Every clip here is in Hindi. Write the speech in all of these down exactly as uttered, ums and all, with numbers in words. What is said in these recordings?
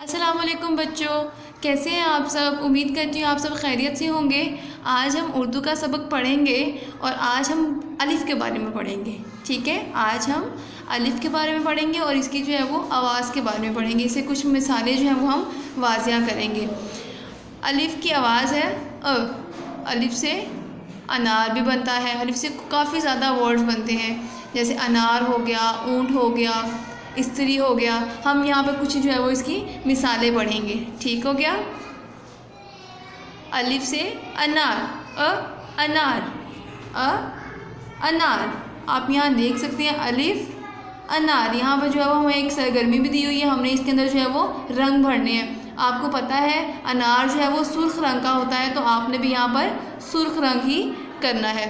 अस्सलाम वालेकुम बच्चों, कैसे हैं आप सब। उम्मीद करती हूँ आप सब खैरियत से होंगे। आज हम उर्दू का सबक पढ़ेंगे और आज हम अलिफ़ के बारे में पढ़ेंगे। ठीक है, आज हम अलिफ़ के बारे में पढ़ेंगे और इसकी जो है वो आवाज़ के बारे में पढ़ेंगे। इससे कुछ मिसालें जो हैं वो हम वाज़िया करेंगे। अलिफ़ की आवाज़ है अ। अलिफ़ से अनार भी बनता है। अलिफ़ से काफ़ी ज़्यादा वर्ड्स बनते हैं, जैसे अनार हो गया, ऊँट हो गया, स्त्री हो गया। हम यहाँ पर कुछ जो है वो इसकी मिसालें पढ़ेंगे। ठीक हो गया। अलिफ से अनार, अ अनार, अ अनार। आप यहाँ देख सकते हैं अलिफ अनार। यहाँ पर जो है वो हमें एक सरगर्मी भी दी हुई है, हमने इसके अंदर जो है वो रंग भरने हैं। आपको पता है अनार जो है वो सुर्ख रंग का होता है, तो आपने भी यहाँ पर सुर्ख रंग ही करना है।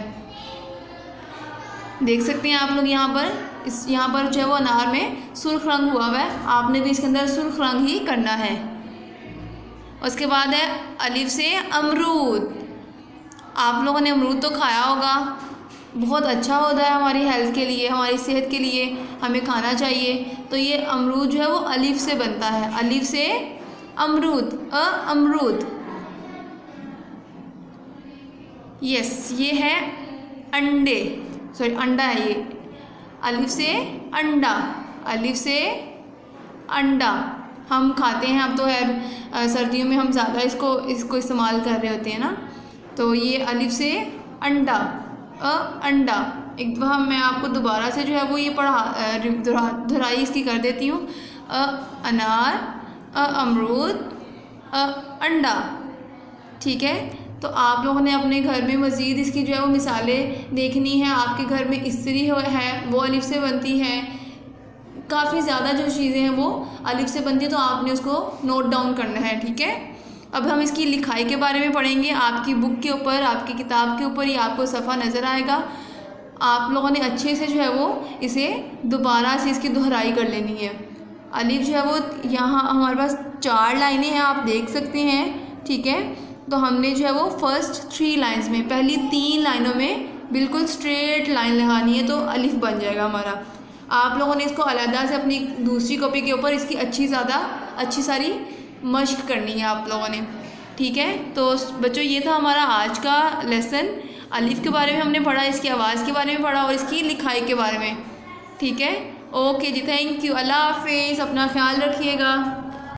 देख सकते हैं आप लोग यहाँ पर, इस यहाँ पर जो है वो अनार में सुर्ख रंग हुआ हुआ है, आपने भी इसके अंदर सुर्ख रंग ही करना है। उसके बाद है अलिफ से अमरूद। आप लोगों ने अमरूद तो खाया होगा, बहुत अच्छा होता है हमारी हेल्थ के लिए, हमारी सेहत के लिए, हमें खाना चाहिए। तो ये अमरूद जो है वो अलिफ से बनता है। अलिफ से अमरूद, अ अमरूद। यस, ये है अंडे, सॉरी अंडा है ये। अलिफ से अंडा, अलिफ से अंडा। हम खाते हैं, अब तो है सर्दियों में हम ज़्यादा इसको इसको इस्तेमाल कर रहे होते हैं ना। तो ये अलिफ से अंडा, अ अंडा। एक दफ़ा मैं आपको दोबारा से जो है वो ये पढ़ा दोहराई इसकी कर देती हूँ। अ अनार, अ अमरूद, अ अंडा। ठीक है, तो आप लोगों ने अपने घर में मज़ीद इसकी जो है वो मिसालें देखनी है। आपके घर में स्त्री है वो अलिफ से बनती है, काफ़ी ज़्यादा जो चीज़ें हैं वो अलिफ से बनती है, तो आपने उसको नोट डाउन करना है। ठीक है, अब हम इसकी लिखाई के बारे में पढ़ेंगे। आपकी बुक के ऊपर, आपकी किताब के ऊपर ही आपको सफ़ा नज़र आएगा। आप लोगों ने अच्छे से जो है वो इसे दोबारा से इसकी दोहराई कर लेनी है। अलिफ जो है वो यहाँ हमारे पास चार लाइनें हैं, आप देख सकते हैं। ठीक है, तो हमने जो है वो फर्स्ट थ्री लाइंस में, पहली तीन लाइनों में बिल्कुल स्ट्रेट लाइन लगानी है, तो अलिफ बन जाएगा हमारा। आप लोगों ने इसको अलहदा से अपनी दूसरी कॉपी के ऊपर इसकी अच्छी ज़्यादा अच्छी सारी मश्क करनी है आप लोगों ने। ठीक है, तो बच्चों ये था हमारा आज का लेसन। अलिफ के बारे में हमने पढ़ा, इसकी आवाज़ के बारे में पढ़ा और इसकी लिखाई के बारे में। ठीक है, ओके जी, थैंक यू, अल्लाह हाफिज़, अपना ख्याल रखिएगा।